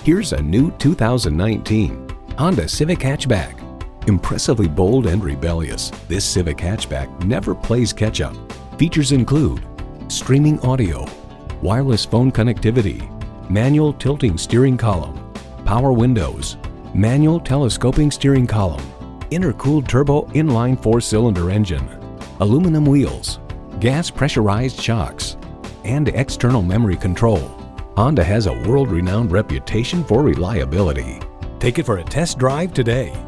Here's a new 2019 Honda Civic Hatchback. Impressively bold and rebellious, this Civic Hatchback never plays catch-up. Features include streaming audio, wireless phone connectivity, manual tilting steering column, power windows, manual telescoping steering column, intercooled turbo inline 4-cylinder engine, aluminum wheels, gas pressurized shocks, and external memory control. Honda has a world-renowned reputation for reliability. Take it for a test drive today.